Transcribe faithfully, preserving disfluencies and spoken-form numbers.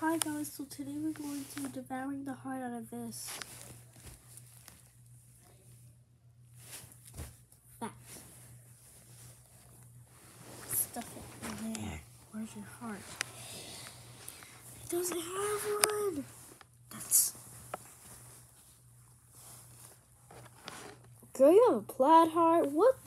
Hi guys, so today we're going to be devouring the heart out of this. That. Stuff it in there. Where's your heart? It doesn't have one. That's... Girl, you have a plaid heart? What